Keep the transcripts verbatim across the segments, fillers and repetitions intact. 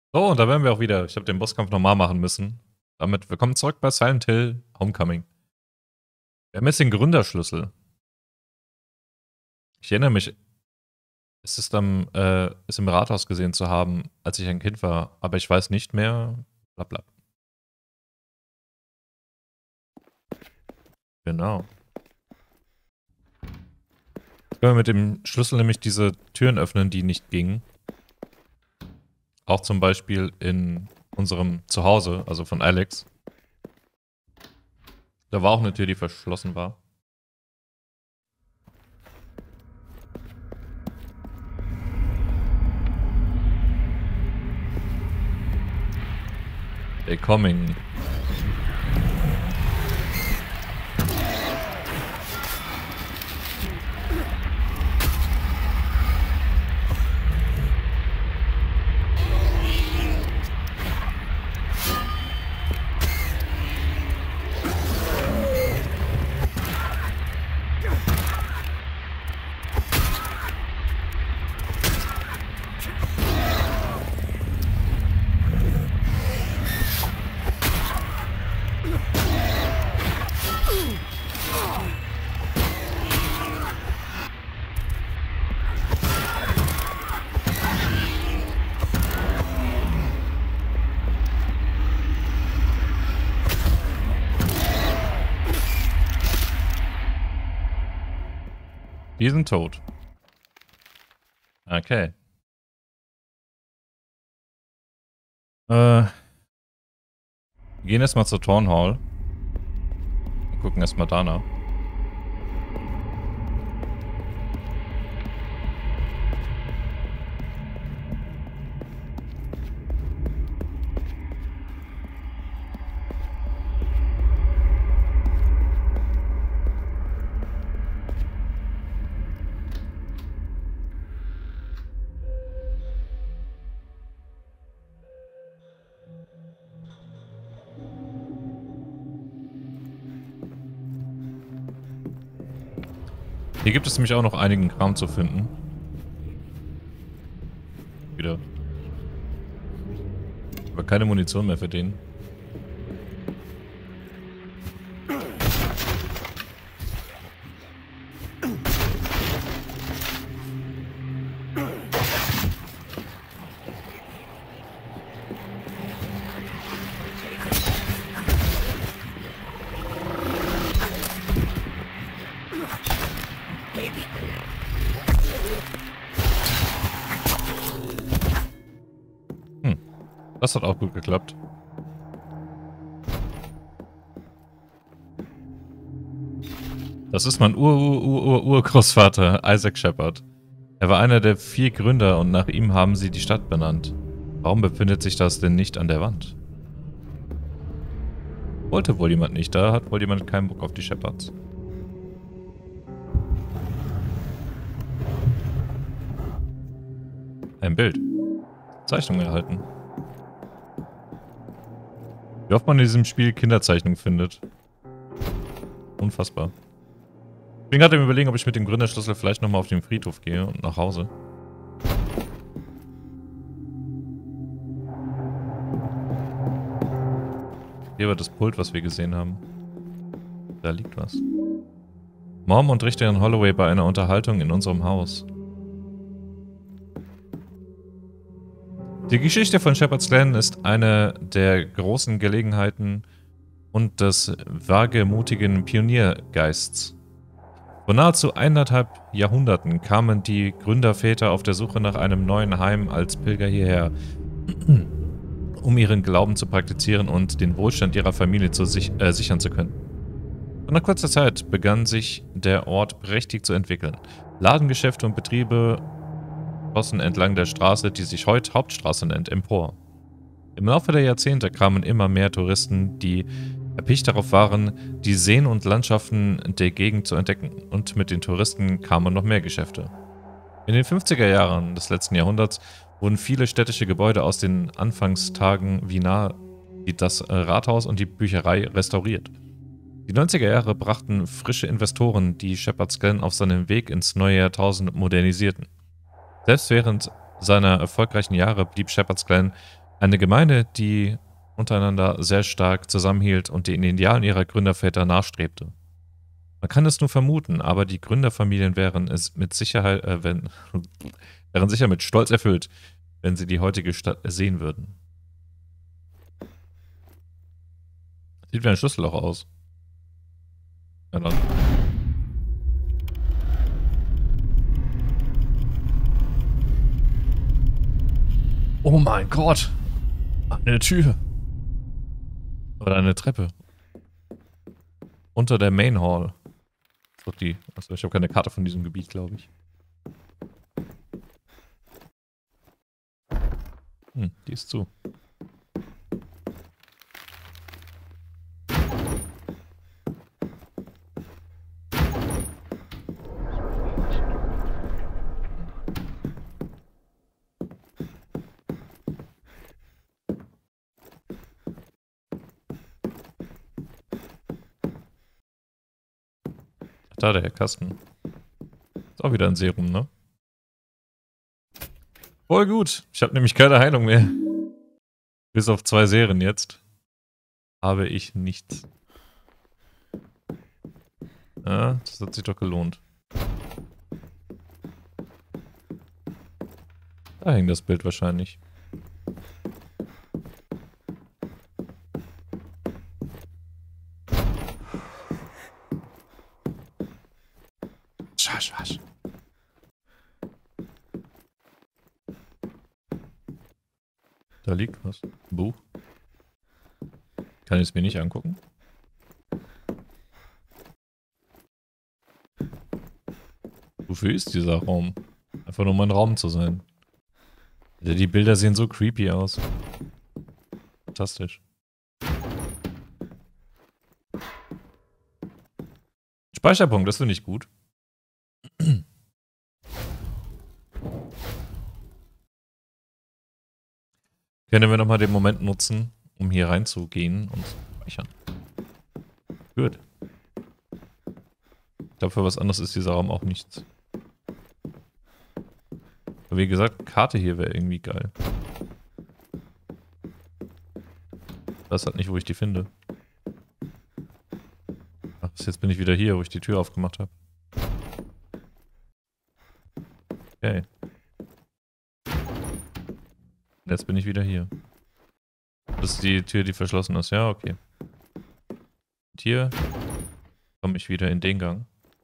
So, und da wären wir auch wieder. Ich habe den Bosskampf normal machen müssen. Damit willkommen zurück bei Silent Hill Homecoming. Wir haben jetzt den Gründerschlüssel. Ich erinnere mich, es ist, am, äh, ist im Rathaus gesehen zu haben, als ich ein Kind war, aber ich weiß nicht mehr. Blablabla. Genau. Jetzt können wir mit dem Schlüssel nämlich diese Türen öffnen, die nicht gingen. Auch zum Beispiel in unserem Zuhause, also von Alex. Da war auch eine Tür, die verschlossen war. They coming. Die sind tot. Okay. Äh, wir gehen erstmal zur Town Hall. Und gucken erstmal danach. Hier gibt es nämlich auch noch einigen Kram zu finden. Wieder. Aber keine Munition mehr für den. Hm. Das hat auch gut geklappt. Das ist mein Ur-Ur-Ur-Urgroßvater, Isaac Shepard. Er war einer der vier Gründer und nach ihm haben sie die Stadt benannt. Warum befindet sich das denn nicht an der Wand? Wollte wohl jemand nicht, da hat wohl jemand keinen Bock auf die Shepards. Ein Bild. Zeichnung erhalten. Wie oft man in diesem Spiel Kinderzeichnungen findet. Unfassbar. Ich bin gerade im Überlegen, ob ich mit dem Gründerschlüssel vielleicht nochmal auf den Friedhof gehe und nach Hause. Hier war das Pult, was wir gesehen haben. Da liegt was. Mom und Richterin Holloway bei einer Unterhaltung in unserem Haus. Die Geschichte von Shepard's Glen ist eine der großen Gelegenheiten und des wagemutigen Pioniergeists. Vor nahezu eineinhalb Jahrhunderten kamen die Gründerväter auf der Suche nach einem neuen Heim als Pilger hierher, um ihren Glauben zu praktizieren und den Wohlstand ihrer Familie zu sich, äh, sichern zu können. Nach kurzer Zeit begann sich der Ort prächtig zu entwickeln. Ladengeschäfte und Betriebe schossen entlang der Straße, die sich heute Hauptstraße nennt, empor. Im Laufe der Jahrzehnte kamen immer mehr Touristen, die erpicht darauf waren, die Seen und Landschaften der Gegend zu entdecken, und mit den Touristen kamen noch mehr Geschäfte. In den fünfziger Jahren des letzten Jahrhunderts wurden viele städtische Gebäude aus den Anfangstagen wie nahe wie das Rathaus und die Bücherei restauriert. Die neunziger Jahre brachten frische Investoren, die Shepard's Glen auf seinem Weg ins neue Jahrtausend modernisierten. Selbst während seiner erfolgreichen Jahre blieb Shepard's Glen Eine Gemeinde, die untereinander sehr stark zusammenhielt und den Idealen ihrer Gründerväter nachstrebte. Man kann es nur vermuten, aber die Gründerfamilien wären es mit Sicherheit, äh, wenn, wären sicher mit Stolz erfüllt, wenn sie die heutige Stadt sehen würden. Sieht wie ein Schlüsselloch aus. Ja, dann. Oh mein Gott! Eine Tür. Oder eine Treppe. Unter der Main Hall. Doch die. Achso, ich habe keine Karte von diesem Gebiet, glaube ich. Hm, die ist zu. Da, der Kasten. Ist auch wieder ein Serum, ne? Voll gut. Ich habe nämlich keine Heilung mehr. Bis auf zwei Serien jetzt. Habe ich nichts. Ja, das hat sich doch gelohnt. Da hängt das Bild wahrscheinlich. Wasch, wasch. Da liegt was. Ein Buch. Kann ich es mir nicht angucken? Wofür ist dieser Raum? Einfach nur mein Raum zu sein. Die Bilder sehen so creepy aus. Fantastisch. Speicherpunkt, das finde ich gut. Können wir nochmal den Moment nutzen, um hier reinzugehen und zu speichern. Gut. Ich glaube, für was anderes ist dieser Raum auch nichts. Aber wie gesagt, Karte hier wäre irgendwie geil. Ich weiß halt nicht, wo ich die finde. Ach, jetzt bin ich wieder hier, wo ich die Tür aufgemacht habe. Okay. Jetzt bin ich wieder hier. Das ist die Tür, die verschlossen ist. Ja, okay. Und hier komme ich wieder in den Gang.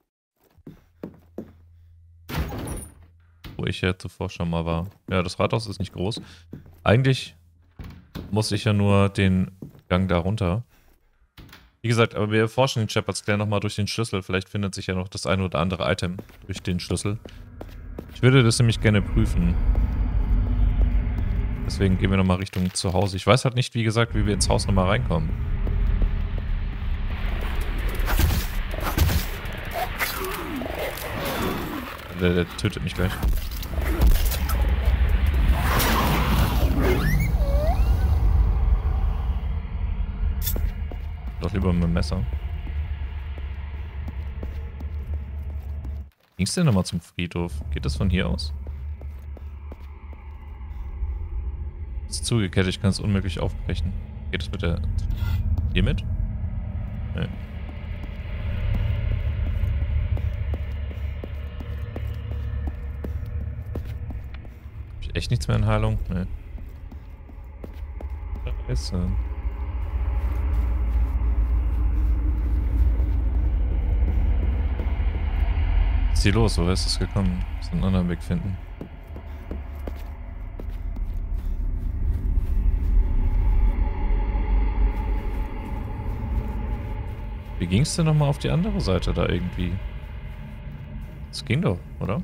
Wo ich ja zuvor schon mal war. Ja, das Rathaus ist nicht groß. Eigentlich muss ich ja nur den Gang da runter. Wie gesagt, aber wir erforschen den Shepherd's Clan nochmal durch den Schlüssel. Vielleicht findet sich ja noch das ein oder andere Item durch den Schlüssel. Ich würde das nämlich gerne prüfen. Deswegen gehen wir nochmal Richtung zu Hause. Ich weiß halt nicht, wie gesagt, wie wir ins Haus nochmal reinkommen. Der, der tötet mich gleich. Doch lieber mit dem Messer. Ging's denn nochmal zum Friedhof? Geht das von hier aus? Ist zugekettet, ich kann es unmöglich aufbrechen. Geht das mit der... Hier mit? Nee. Hab ich echt nichts mehr in Heilung? Nee. Scheiße. Was ist hier los? Woher ist das gekommen? Ich muss einen anderen Weg finden. Wie ging es denn nochmal auf die andere Seite da irgendwie? Das ging doch, oder?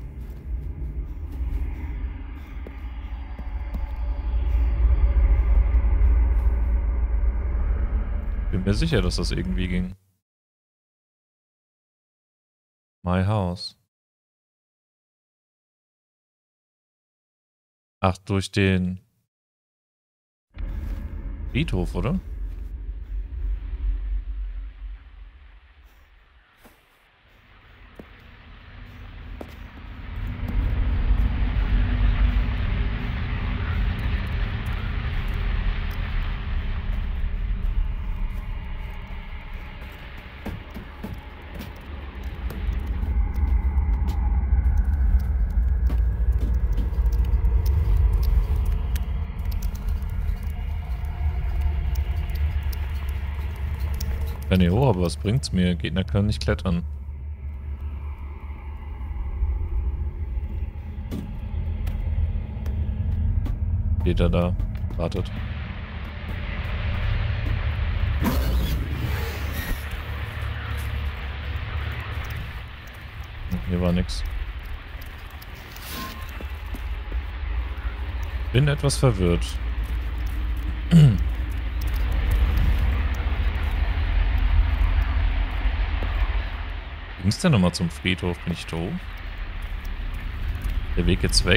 Bin mir sicher, dass das irgendwie ging. My House. Ach, durch den Friedhof, oder? Kann hier hoch, aber was bringt's mir? Gegner können nicht klettern. Steht er da? Wartet. Hier war nix. Bin etwas verwirrt. Ging's denn nochmal zum Friedhof? Bin ich doof? Der Weg jetzt weg?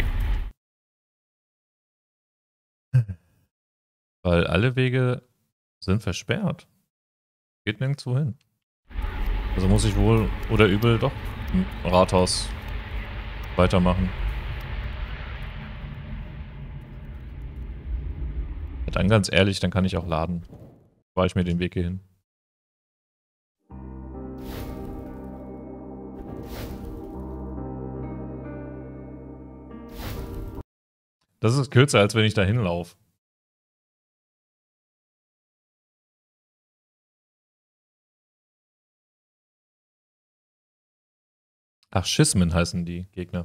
Weil alle Wege sind versperrt. Geht nirgendwo hin. Also muss ich wohl oder übel doch im Rathaus weitermachen. Ja, dann ganz ehrlich, dann kann ich auch laden. Spare ich mir den Weg hier hin. Das ist kürzer, als wenn ich da hinlaufe. Ach, Schismen heißen die Gegner.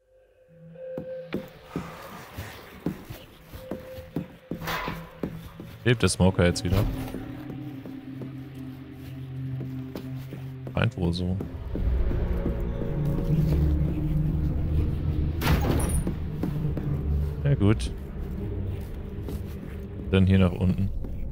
Lebt der Smoker jetzt wieder? Scheint wohl so. Ja gut. Dann hier nach unten.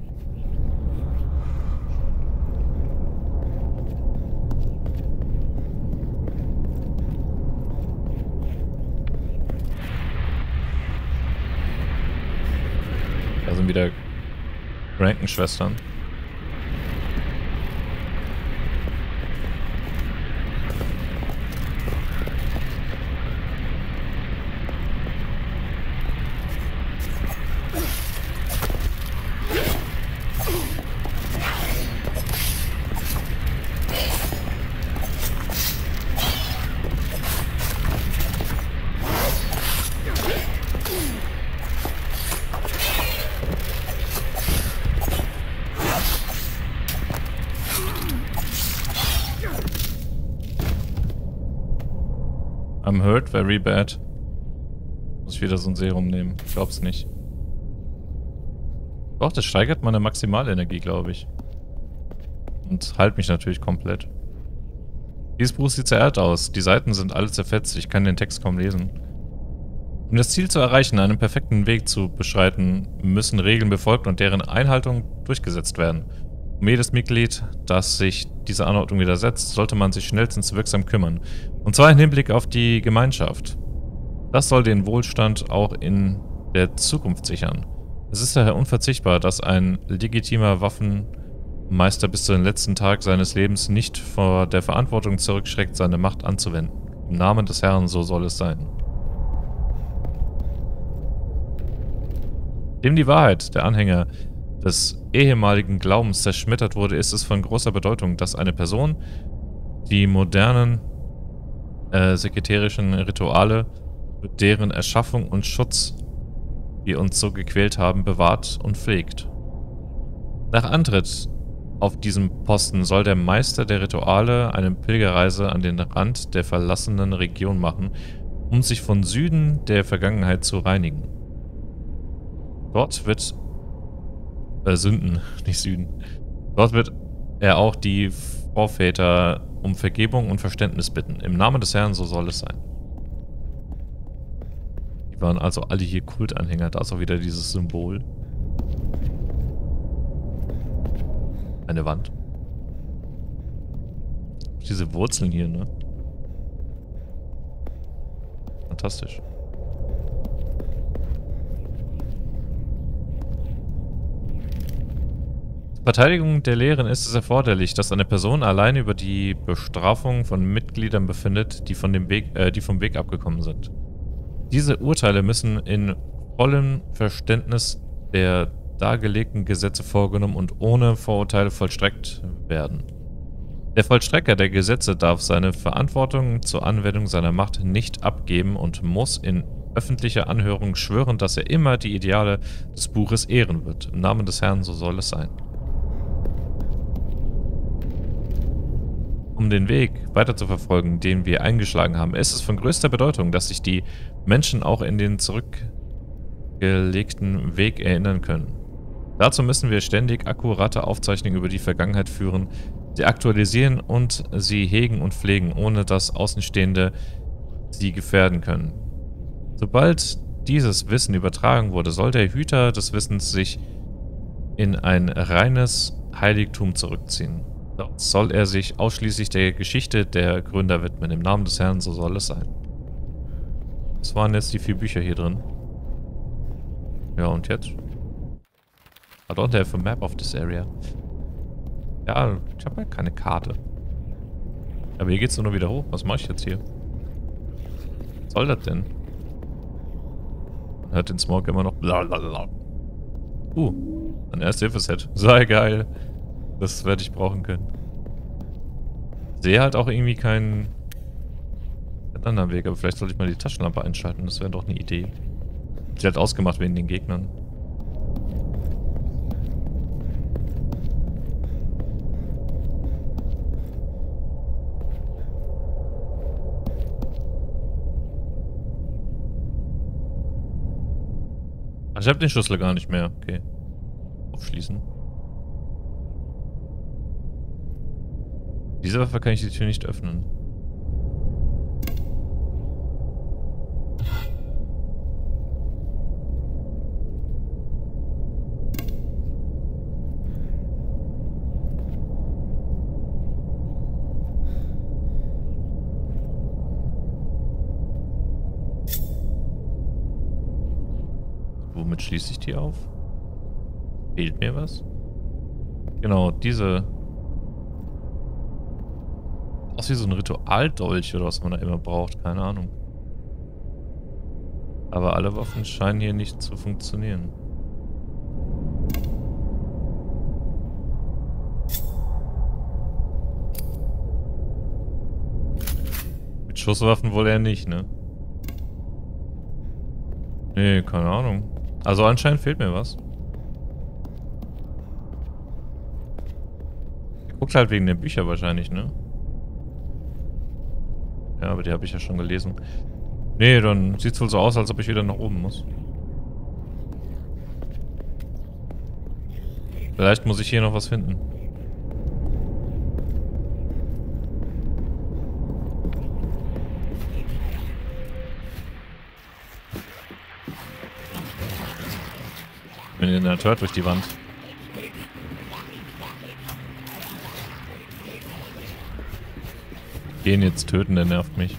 Da sind wieder Krankenschwestern. I'm hurt very bad. Muss ich wieder so ein Serum nehmen? Ich glaub's nicht. Doch, das steigert meine Maximalenergie, glaube ich. Und heilt mich natürlich komplett. Dieses Buch sieht zerrt aus. Die Seiten sind alle zerfetzt. Ich kann den Text kaum lesen. Um das Ziel zu erreichen, einen perfekten Weg zu beschreiten, müssen Regeln befolgt und deren Einhaltung durchgesetzt werden. Um jedes Mitglied, das sich dieser Anordnung widersetzt, sollte man sich schnellstens wirksam kümmern. Und zwar im Hinblick auf die Gemeinschaft. Das soll den Wohlstand auch in der Zukunft sichern. Es ist daher unverzichtbar, dass ein legitimer Waffenmeister bis zu den letzten Tag seines Lebens nicht vor der Verantwortung zurückschreckt, seine Macht anzuwenden. Im Namen des Herrn, so soll es sein. Dem die Wahrheit der Anhänger des ehemaligen Glaubens zerschmettert wurde, ist es von großer Bedeutung, dass eine Person die modernen äh, sekretarischen Rituale, deren Erschaffung und Schutz die uns so gequält haben, bewahrt und pflegt. Nach Antritt auf diesem Posten soll der Meister der Rituale eine Pilgerreise an den Rand der verlassenen Region machen, um sich von Süden der Vergangenheit zu reinigen. Dort wird Äh, Sünden, nicht Süden. Dort wird er auch die Vorväter um Vergebung und Verständnis bitten. Im Namen des Herrn, so soll es sein. Die waren also alle hier Kultanhänger. Da ist auch wieder dieses Symbol. Eine Wand. Diese Wurzeln hier, ne? Fantastisch. Verteidigung der Lehren ist es erforderlich, dass eine Person allein über die Bestrafung von Mitgliedern befindet, die, von dem Weg, äh, die vom Weg abgekommen sind. Diese Urteile müssen in vollem Verständnis der dargelegten Gesetze vorgenommen und ohne Vorurteile vollstreckt werden. Der Vollstrecker der Gesetze darf seine Verantwortung zur Anwendung seiner Macht nicht abgeben und muss in öffentlicher Anhörung schwören, dass er immer die Ideale des Buches ehren wird. Im Namen des Herrn, so soll es sein. Um den Weg weiter zu verfolgen, den wir eingeschlagen haben, ist es von größter Bedeutung, dass sich die Menschen auch in den zurückgelegten Weg erinnern können. Dazu müssen wir ständig akkurate Aufzeichnungen über die Vergangenheit führen, sie aktualisieren und sie hegen und pflegen, ohne dass Außenstehende sie gefährden können. Sobald dieses Wissen übertragen wurde, soll der Hüter des Wissens sich in ein reines Heiligtum zurückziehen. Dort soll er sich ausschließlich der Geschichte der Gründer widmen. Im Namen des Herrn, so soll es sein. Das waren jetzt die vier Bücher hier drin. Ja, und jetzt? I don't have a map of this area. Ja, ich habe halt keine Karte. Aber hier geht's nur wieder hoch. Was mache ich jetzt hier? Was soll das denn? Man hört den Smog immer noch. Blablabla. Uh, ein Erste-Hilfe-Set. Sei geil. Das werde ich brauchen können. Ich sehe halt auch irgendwie keinen, keinen anderen Weg, aber vielleicht sollte ich mal die Taschenlampe einschalten. Das wäre doch eine Idee. Sie hat ausgemacht wegen den Gegnern. Ach, ich habe den Schlüssel gar nicht mehr. Okay. Aufschließen. Diese Waffe kann ich die Tür nicht öffnen. Womit schließe ich die auf? Fehlt mir was? Genau, diese... Aus wie so ein Ritualdolch oder was man da immer braucht, keine Ahnung. Aber alle Waffen scheinen hier nicht zu funktionieren. Mit Schusswaffen wohl eher nicht, ne? Nee, keine Ahnung. Also anscheinend fehlt mir was. Ihr guckt halt wegen der Bücher wahrscheinlich, ne? Ja, aber die habe ich ja schon gelesen. Nee, dann sieht es wohl so aus, als ob ich wieder nach oben muss. Vielleicht muss ich hier noch was finden. Ich bin in der Tür durch die Wand. Den jetzt töten, der nervt mich.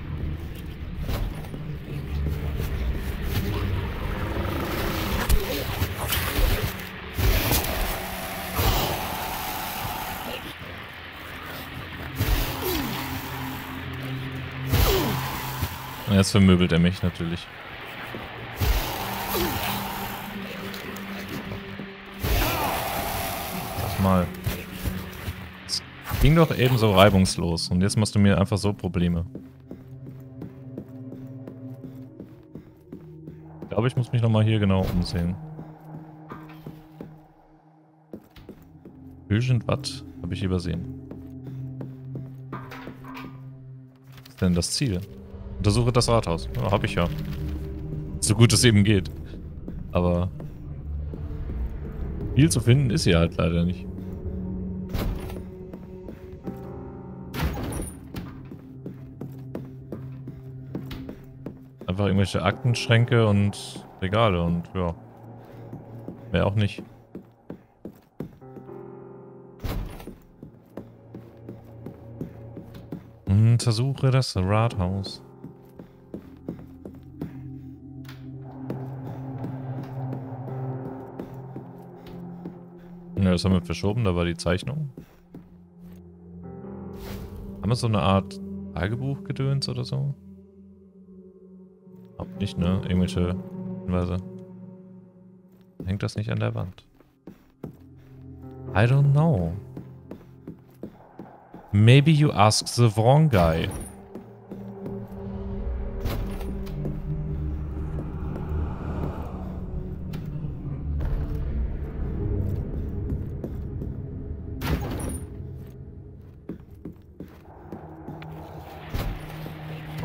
Und jetzt vermöbelt er mich natürlich. Sag mal. Es ging doch eben so reibungslos und jetzt machst du mir einfach so Probleme. Ich glaube, ich muss mich nochmal hier genau umsehen. Irgendwas habe ich übersehen. Was ist denn das Ziel? Untersuche das Rathaus. Ja, hab ich ja. So gut es eben geht. Aber viel zu finden ist hier halt leider nicht. Einfach irgendwelche Aktenschränke und Regale und ja. Mehr auch nicht. Untersuche das Rathaus. Ja, das haben wir verschoben, da war die Zeichnung. Haben wir so eine Art Tagebuchgedöns oder so? Hab nicht, ne? Irgendwelche Hinweise. Hängt das nicht an der Wand? I don't know. Maybe you asked the wrong guy.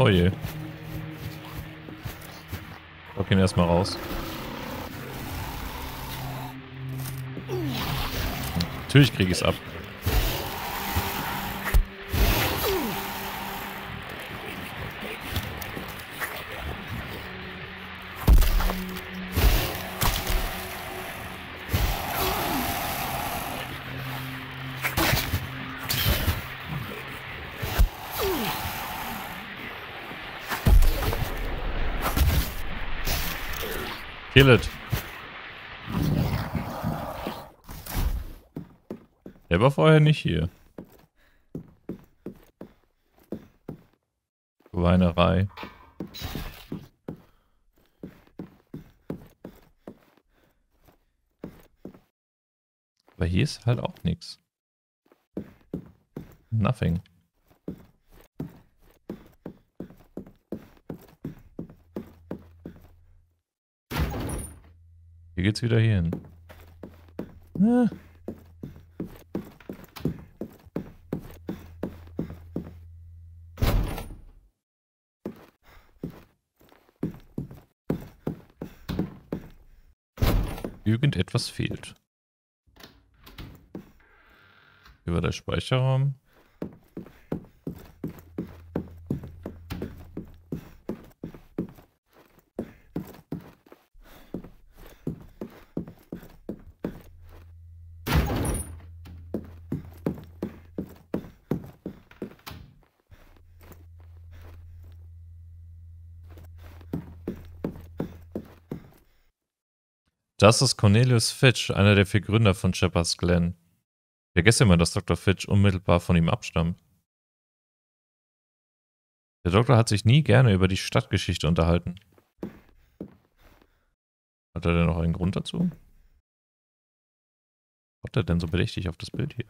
Oh je. Lock ihn erstmal raus. Natürlich kriege ich es ab. Kill it. Der war vorher nicht hier. Schweinerei. Aber hier ist halt auch nichts. Nothing. Hier geht's wieder hier hin. Ah. Irgendetwas fehlt. Hier war der Speicherraum. Das ist Cornelius Fitch, einer der vier Gründer von Shepherd's Glen. Ich vergesse immer, dass Doktor Fitch unmittelbar von ihm abstammt. Der Doktor hat sich nie gerne über die Stadtgeschichte unterhalten. Hat er denn noch einen Grund dazu? Schaut er denn so bedächtig auf das Bild hier?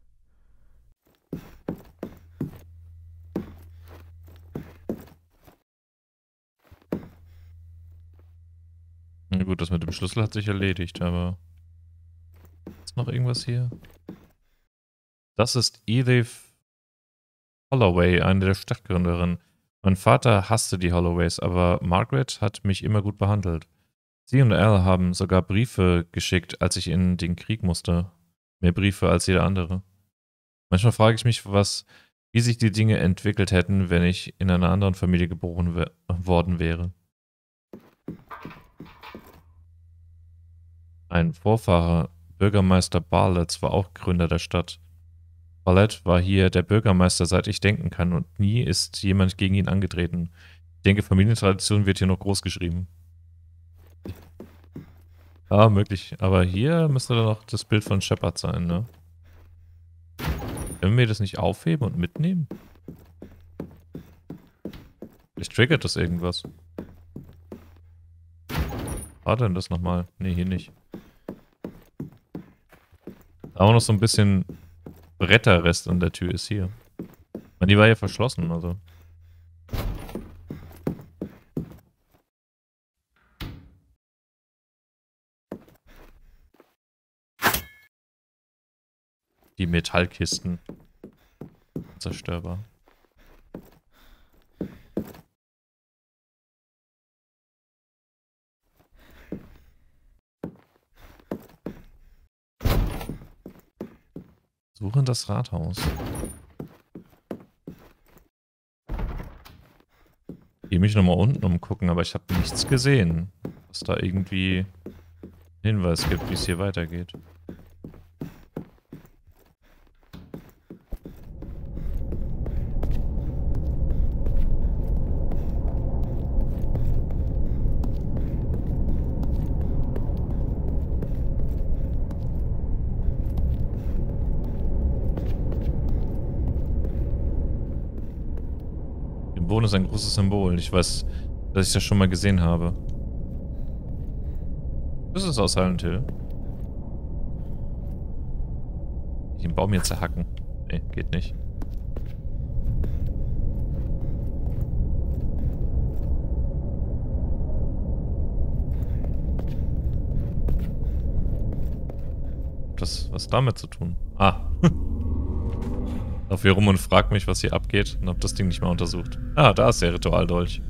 Na gut, das mit dem Schlüssel hat sich erledigt, aber... Ist noch irgendwas hier? Das ist Edith Holloway, eine der Stadtgründerinnen. Mein Vater hasste die Holloways, aber Margaret hat mich immer gut behandelt. Sie und Al haben sogar Briefe geschickt, als ich in den Krieg musste. Mehr Briefe als jeder andere. Manchmal frage ich mich, was, wie sich die Dinge entwickelt hätten, wenn ich in einer anderen Familie geboren we- worden wäre. Ein Vorfahre, Bürgermeister Barlett, war auch Gründer der Stadt. Barlett war hier der Bürgermeister, seit ich denken kann, und nie ist jemand gegen ihn angetreten. Ich denke, Familientradition wird hier noch groß geschrieben. Ah, möglich. Aber hier müsste dann noch das Bild von Shepard sein, ne? Können wir das nicht aufheben und mitnehmen? Vielleicht triggert das irgendwas. War denn das nochmal? Ne, hier nicht. Aber noch so ein bisschen Bretterrest an der Tür ist hier. Ich meine, die war ja verschlossen, also. Die Metallkisten. Zerstörbar. Suchen das Rathaus. Gehe mich nochmal unten umgucken, aber ich habe nichts gesehen, dass da irgendwie Hinweis gibt, wie es hier weitergeht. Boden ist ein großes Symbol. Ich weiß, dass ich das schon mal gesehen habe. Das ist aus Silent Hill. Ich den Baum hier zerhacken. Nee, geht nicht. Das was damit zu tun? Ah. Lauf hier rum und frag mich, was hier abgeht und hab das Ding nicht mal untersucht. Ah, da ist der Ritualdolch.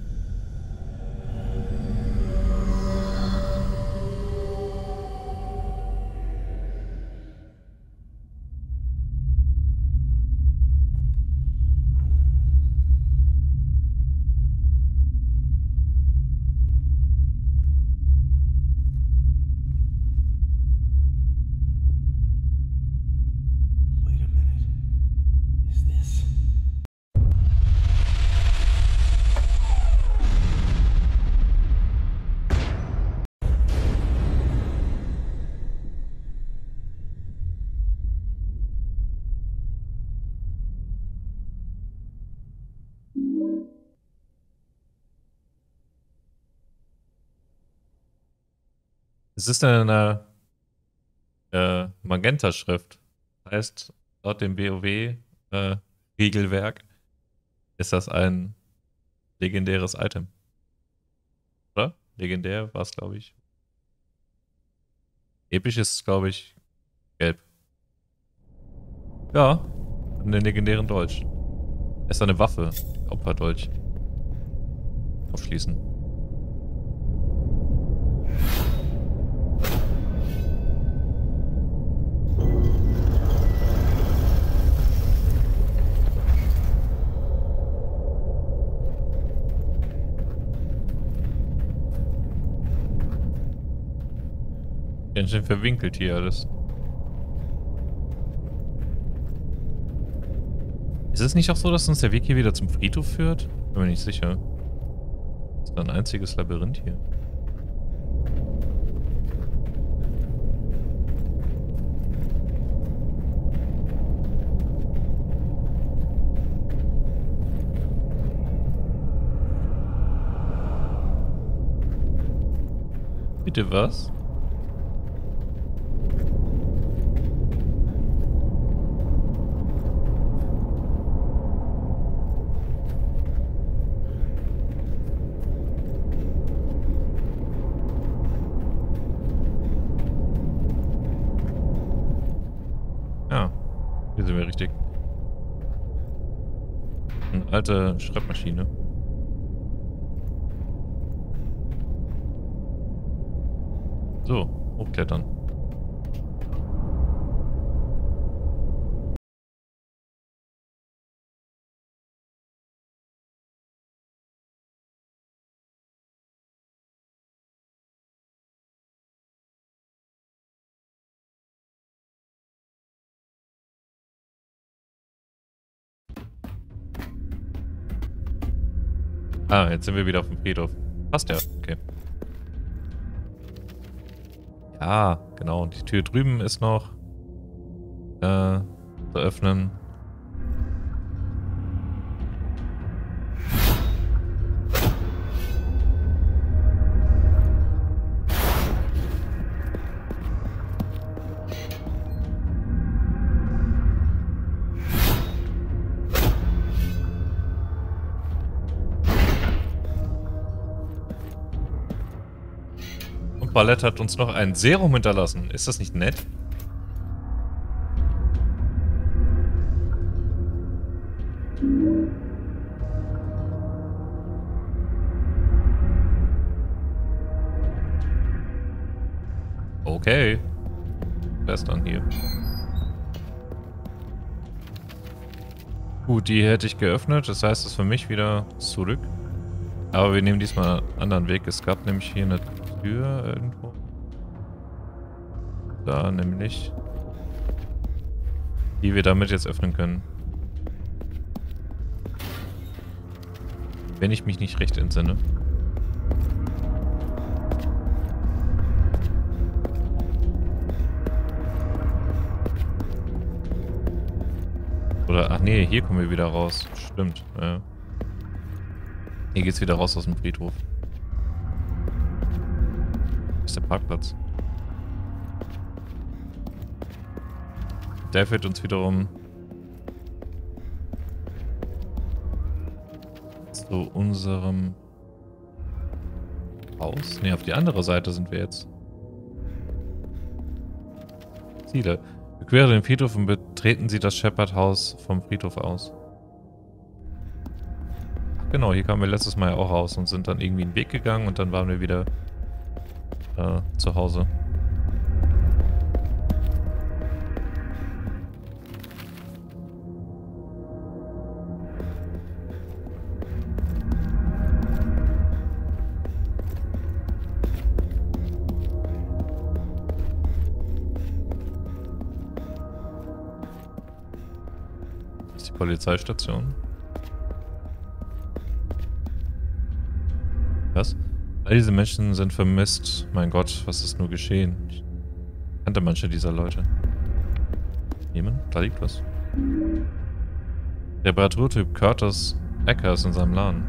Es ist eine äh, Magenta-Schrift. Das heißt, laut dem WoW-Regelwerk äh, ist das ein legendäres Item. Oder? Legendär war es, glaube ich. Episch ist es, glaube ich, gelb. Ja, einen legendären Dolch. Ist eine Waffe. Opferdolch. Aufschließen. Ganz schön verwinkelt hier alles. Ist es nicht auch so, dass uns der Weg hier wieder zum Friedhof führt? Bin mir nicht sicher. Das ist ein einziges Labyrinth hier. Bitte was? Ja, hier sind wir richtig. Eine alte Schreibmaschine. So, hochklettern. Ah, jetzt sind wir wieder auf dem Friedhof. Passt ja, okay. Ja, genau. Die Tür drüben ist noch äh, zu öffnen. Ballett hat uns noch ein Serum hinterlassen. Ist das nicht nett? Okay. Wer ist dann hier? Gut, die hätte ich geöffnet. Das heißt, es ist für mich wieder zurück. Aber wir nehmen diesmal einen anderen Weg. Es gab nämlich hier eine Tür irgendwo. Da nämlich. Die wir damit jetzt öffnen können. Wenn ich mich nicht recht entsinne. Oder, ach nee, hier kommen wir wieder raus. Stimmt, ja. Hier geht's wieder raus aus dem Friedhof. Das ist der Parkplatz. Der führt uns wiederum zu unserem Haus. Ne, auf die andere Seite sind wir jetzt. Ziele. Überqueren den Friedhof und betreten Sie das Shepherd-Haus vom Friedhof aus. Ach genau, hier kamen wir letztes Mal ja auch raus und sind dann irgendwie einen Weg gegangen und dann waren wir wieder äh, zu Hause. Polizeistation. Was? All diese Menschen sind vermisst. Mein Gott, was ist nur geschehen? Ich kannte manche dieser Leute. Jemand? Da liegt was. Der Reparaturtyp Curtis Ecker ist in seinem Laden.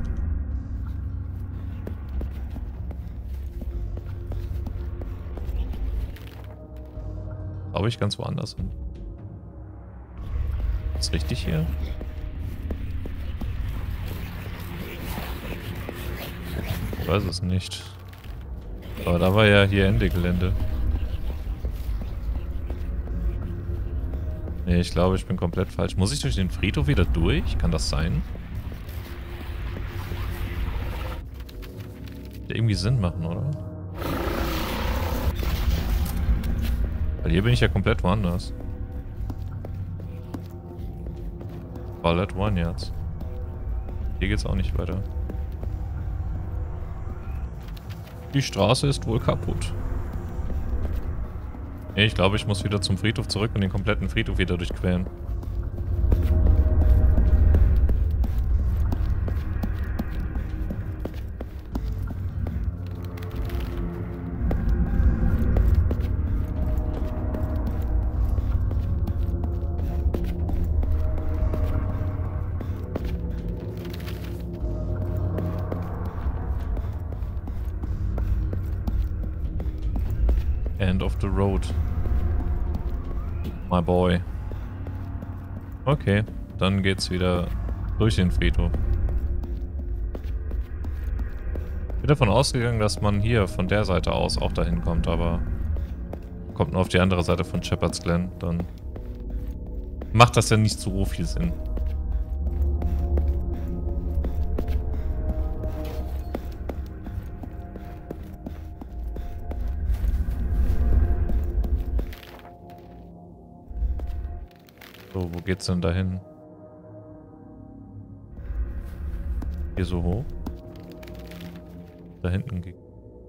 Glaube ich ganz woanders hin. Ist richtig hier? Ich weiß es nicht. Aber da war ja hier Ende Gelände. Nee, ich glaube, ich bin komplett falsch. Muss ich durch den Friedhof wieder durch? Kann das sein? Würde irgendwie Sinn machen, oder? Weil hier bin ich ja komplett woanders. All at one jetzt. Hier geht's auch nicht weiter. Die Straße ist wohl kaputt. Nee, ich glaube, ich muss wieder zum Friedhof zurück und den kompletten Friedhof wieder durchqueren. End of the road. My boy. Okay, dann geht's wieder durch den Friedhof. Ich bin davon ausgegangen, dass man hier von der Seite aus auch dahin kommt, aber kommt nur auf die andere Seite von Shepherd's Glen, dann macht das ja nicht so viel Sinn. So, wo geht's denn dahin? Hier so hoch? Da hinten geht.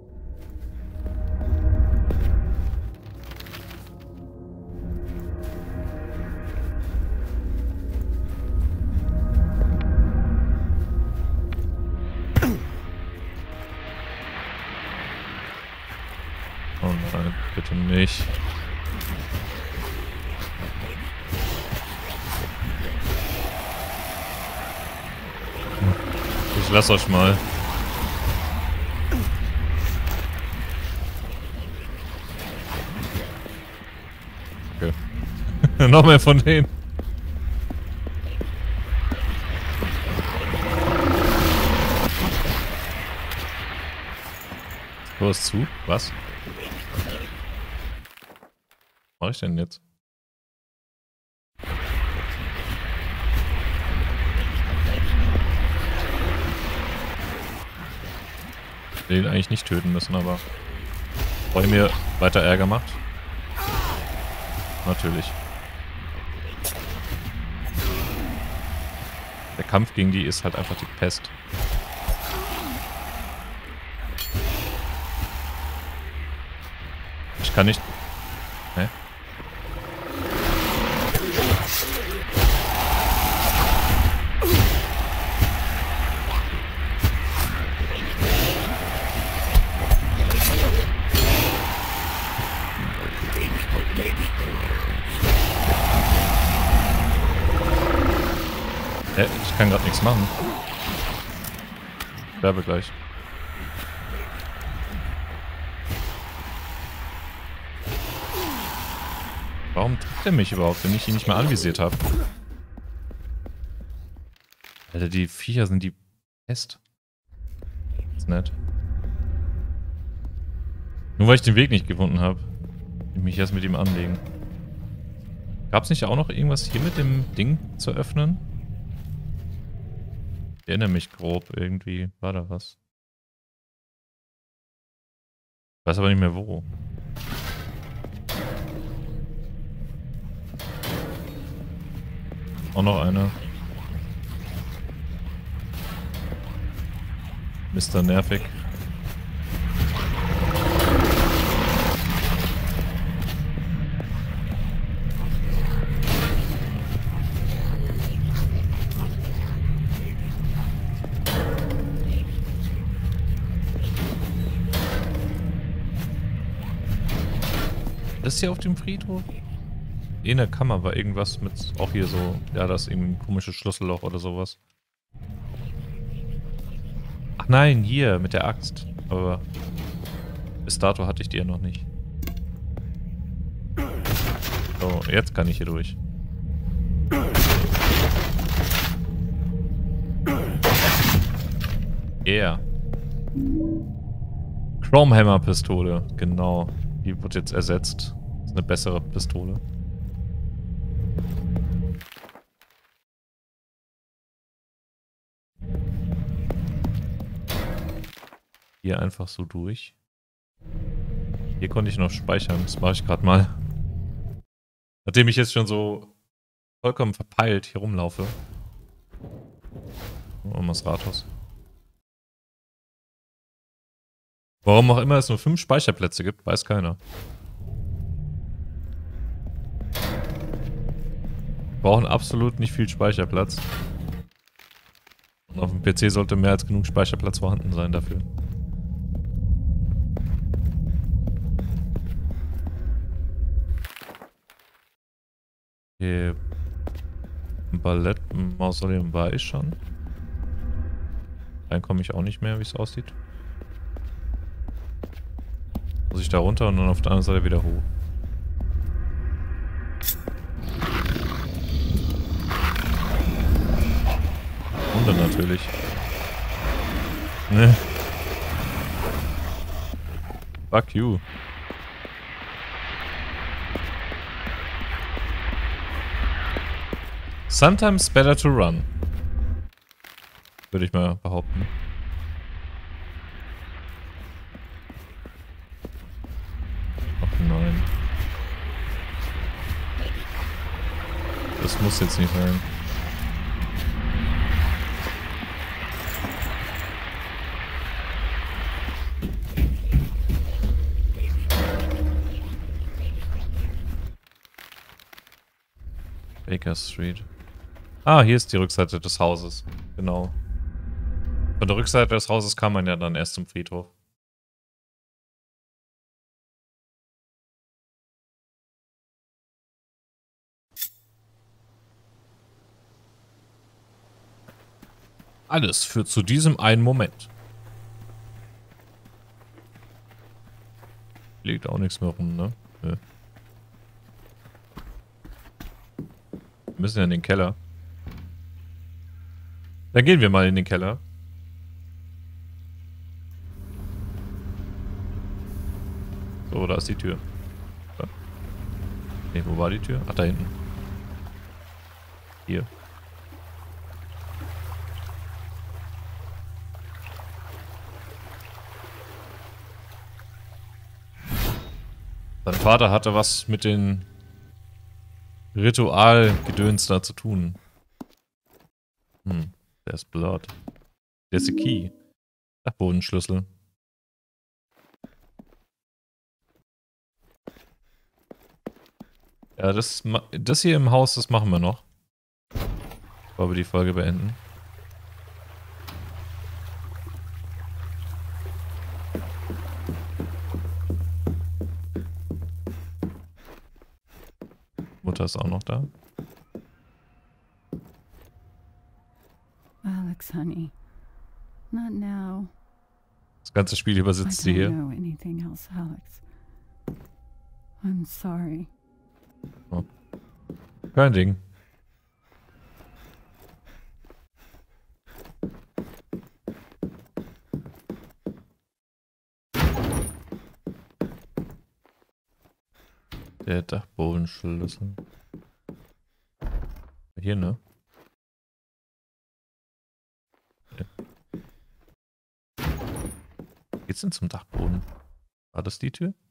Oh nein, bitte nicht. Ich lass euch mal. Okay. Noch mehr von denen. Du hast zu? Was? Was mach ich denn jetzt? Ich will ihn eigentlich nicht töten müssen, aber bevor er mir weiter Ärger macht. Natürlich. Der Kampf gegen die ist halt einfach die Pest. Ich kann nicht... Hä? Hä? Ich kann gerade nichts machen. Ich sterbe gleich. Warum trifft er mich überhaupt, wenn ich ihn nicht mehr anvisiert habe? Alter, die Viecher sind die Pest. Ist nett. Nur weil ich den Weg nicht gefunden habe. Ich mich erst mit ihm anlegen. Gab es nicht auch noch irgendwas hier mit dem Ding zu öffnen? Ich erinnere mich grob irgendwie. War da was? Ich weiß aber nicht mehr wo. Auch noch eine. Mister Nervig. Das hier auf dem Friedhof? In der Kammer war irgendwas mit, auch hier so, ja, das ist irgendwie ein komisches Schlüsselloch oder sowas. Ach nein, hier, mit der Axt. Aber bis dato hatte ich die ja noch nicht. So, jetzt kann ich hier durch. Yeah. Chromehammer-Pistole, genau. Die wird jetzt ersetzt. Das ist eine bessere Pistole. Hier einfach so durch. Hier konnte ich noch speichern. Das mache ich gerade mal. Nachdem ich jetzt schon so vollkommen verpeilt hier rumlaufe. Um das Rathaus. Warum auch immer es nur fünf Speicherplätze gibt, weiß keiner. Wir brauchen absolut nicht viel Speicherplatz. Und auf dem P C sollte mehr als genug Speicherplatz vorhanden sein dafür. Okay. Ballett-Mausoleum war ich schon. Rein komme ich auch nicht mehr, wie es aussieht. Muss ich da runter und dann auf der anderen Seite wieder hoch. Und dann natürlich. Ne. Fuck you. Sometimes better to run. Würde ich mal behaupten. Ach nein. Das muss jetzt nicht sein. Baker Street. Ah, hier ist die Rückseite des Hauses. Genau. Von der Rückseite des Hauses kam man ja dann erst zum Friedhof. Alles führt zu diesem einen Moment. Liegt auch nichts mehr rum, ne? Nö. Wir müssen ja in den Keller. Dann gehen wir mal in den Keller. So, da ist die Tür. Ne, wo war die Tür? Ach, da hinten. Hier. Sein Vater hatte was mit den Ritualgedöns da zu tun. Hm, der ist Blood. Der ist der Key. Dachbodenschlüssel. Ja, das, das hier im Haus, das machen wir noch. Bevor wir die Folge beenden. Mutter ist auch noch da. Alex, honey. Not now. Das ganze Spiel übersitzt sie I hier. don't know anything else, Alex. I'm sorry. Oh. Kein Ding. Der Dachbodenschlüssel. Hier, ne? Okay. Geht's denn zum Dachboden? War das die Tür?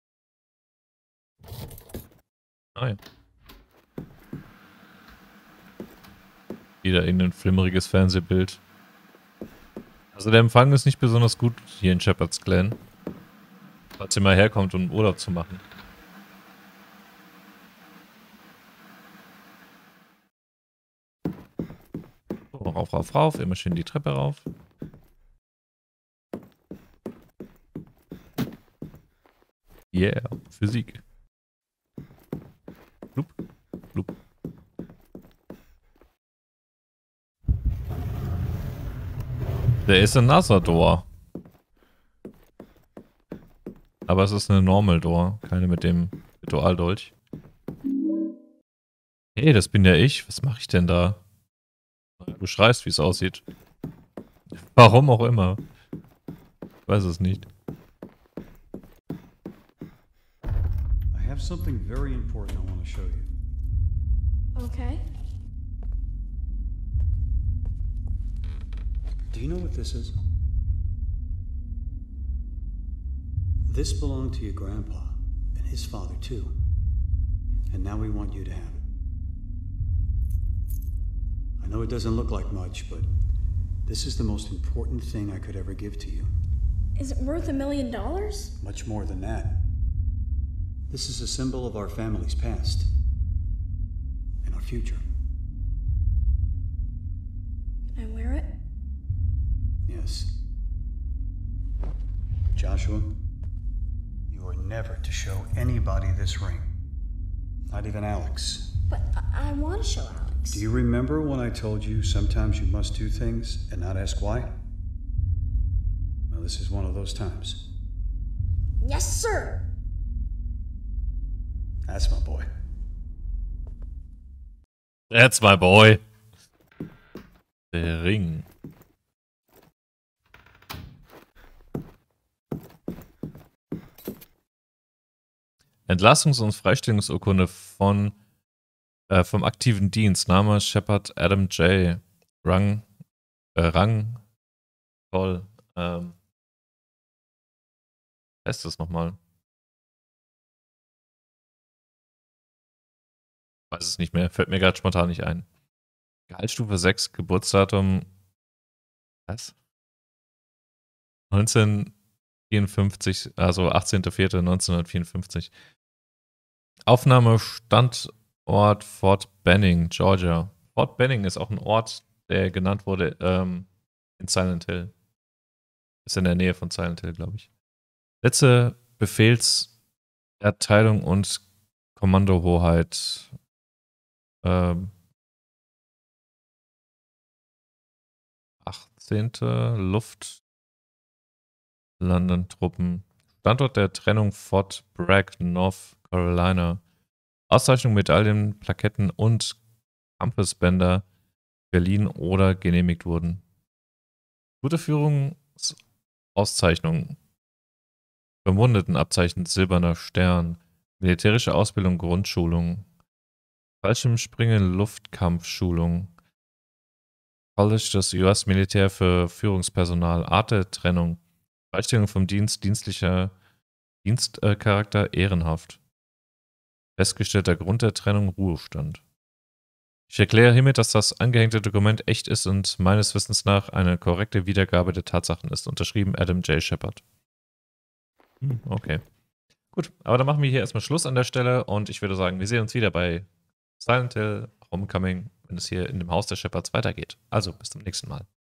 Ah ja. Wieder irgendein flimmeriges Fernsehbild. Also der Empfang ist nicht besonders gut hier in Shepherd's Glen. Falls ihr mal herkommt, um Urlaub zu machen. So, rauf, rauf, rauf. Immer schön die Treppe rauf. Yeah, Physik. Blub, blub. There is another door. Aber es ist eine Normal Door, keine mit dem Ritualdolch. Hey, das bin ja ich. Was mache ich denn da? Du schreist, wie es aussieht. Warum auch immer. Ich weiß es nicht. I have something very important I want to show you. Okay. Do you know what this is? This belonged to your grandpa and his father too. And now we want you to have it. I know it doesn't look like much, but this is the most important thing I could ever give to you. Is it worth a million dollars? Much more than that. This is a symbol of our family's past and our future. Can I wear it? Yes. Joshua, you are never to show anybody this ring. Not even Alex. But I, I want to show Alex. Do you remember when I told you sometimes you must do things and not ask why? Well, this is one of those times. Yes, sir. That's my boy. That's my boy. Der Ring. Entlassungs- und Freistellungsurkunde von äh, vom aktiven Dienst. Name Shepard Adam J. Rang, äh, Rang, toll. Ähm, heißt das nochmal? Weiß es nicht mehr. Fällt mir gerade spontan nicht ein. Gehaltsstufe sechs, Geburtsdatum. Was? neunzehnhundertvierundfünfzig, also achtzehnter vierter neunzehnhundertvierundfünfzig. Aufnahme Standort Fort Benning, Georgia. Fort Benning ist auch ein Ort, der genannt wurde ähm, in Silent Hill. Ist in der Nähe von Silent Hill, glaube ich. Letzte Befehlserteilung und Kommandohoheit. Ähm, achtzehnte Luftlandentruppen. Standort der Trennung Fort Bragg, North Carolina. Auszeichnung, Medaillen, Plaketten und Kampfesbänder verliehen oder genehmigt wurden. Gute Führungsauszeichnung. Verwundetenabzeichen, silberner Stern. Militärische Ausbildung, Grundschulung. Fallschirmspringen, Luftkampfschulung. College des U S-Militär für Führungspersonal. Art der Trennung. Freistellung vom Dienst, dienstlicher Dienstcharakter, äh, ehrenhaft. Festgestellter Grund der Trennung, Ruhestand. Ich erkläre hiermit, dass das angehängte Dokument echt ist und meines Wissens nach eine korrekte Wiedergabe der Tatsachen ist. Unterschrieben Adam J. Shepard. Hm, okay. Gut, aber dann machen wir hier erstmal Schluss an der Stelle und ich würde sagen, wir sehen uns wieder bei Silent Hill Homecoming, wenn es hier in dem Haus der Shepards weitergeht. Also, bis zum nächsten Mal.